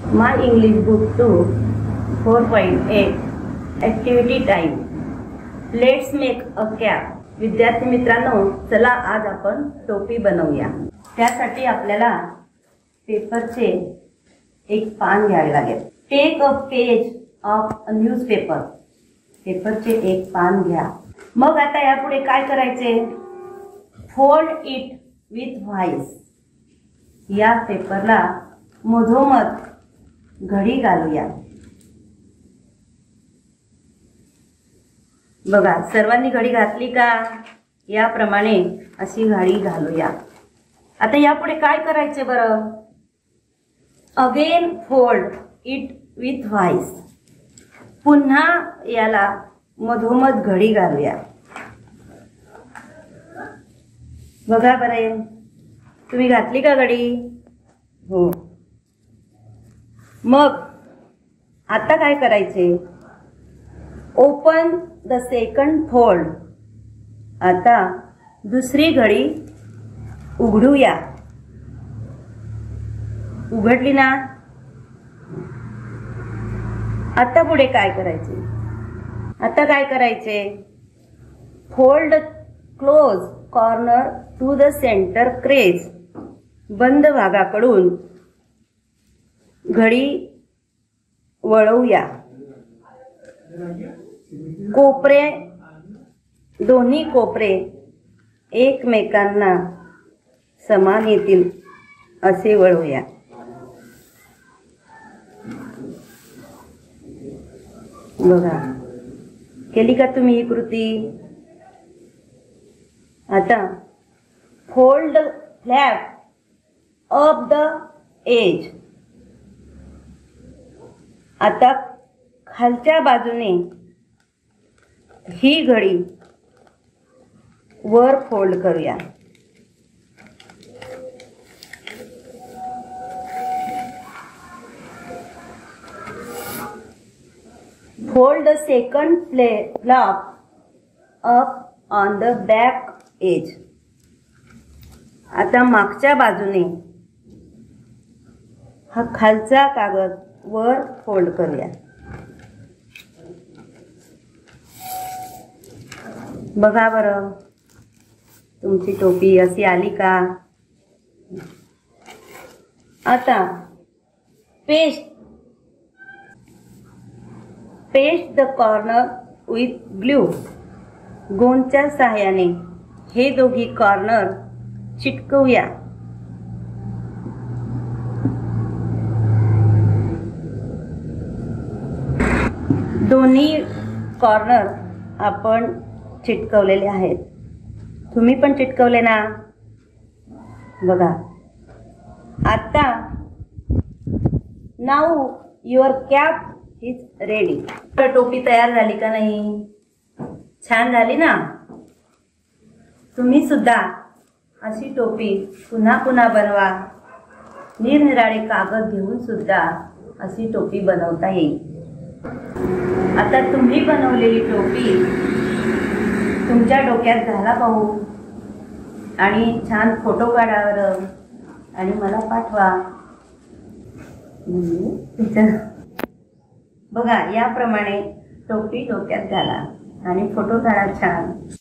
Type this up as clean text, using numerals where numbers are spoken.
My English Book 2 4.8 Activity Time. Let's make a cap. विद्यार्थी मित्रांनो, चला आज आपण टोपी बनवूया. त्यासाठी आपल्याला पेपरचे एक पान घ्यावे लागेल. Take a page of a newspaper. पेपरचे एक पान घ्या. मग आता यापुढे काय करायचे? Fold it widthwise. या पेपरला मधोमध घडी घालूया. बघा, सर्वांनी घडी घातली का? याप्रमाणे अशी घडी घालूया. आता यापुढे काय करायचे बरं? Again fold it widthwise. पुन्हा याला मधोमध घडी घालूया. बघा बरं, तुम्ही घातली का घडी? हो. मग आता काय करायचे? Open the second fold. आता दुसरी घडी उघडूया. उघडली ना? आता पुढे काय करायचे? आता काय करायचे? Fold close corner to the centre crease. बंद भागाकडून घडी वळवूया. कोपरे, दोन्ही कोपरे एकमेकांना समान येतील असे वळवूया. बघा, केली का तुम्ही ही कृती? आता fold flap up the edge. आता खालच्या बाजूने ही घडी वर फोल्ड करूया. Fold the second flap up on the back edge. आता मागच्या बाजूने हा खालचा कागद वर फोल्ड करूया. बघा बरं, तुमची टोपी अशी आली का? आता paste the corner with glue. गोंदच्या सहाय्याने हे दोघी कॉर्नर चिटकवूया. दोन्ही कॉर्नर आपण चिटकवलेले आहेत. तुम्ही पण चिटकवले ना? बघा, आता now your cap is ready. टोपी तयार झाली का नाही? छान झाली ना? तुम्ही सुद्धा अशी टोपी पुन्हा पुन्हा बनवा. निरनिराळे कागद घेऊन सुद्धा अशी टोपी बनवता येईल. आता तुम्ही बनवलेली टोपी तुमच्या डोक्यात घाला पाहू आणि छान फोटो काढा बरं आणि मला पाठवा. बघा, याप्रमाणे टोपी डोक्यात घाला आणि फोटो काढा छान.